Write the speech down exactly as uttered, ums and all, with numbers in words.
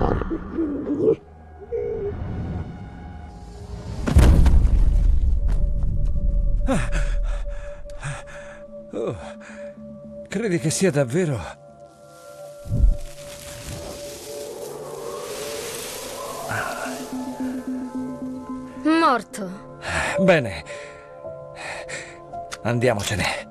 Oh, credi che sia davvero? Morto. Bene. Andiamocene.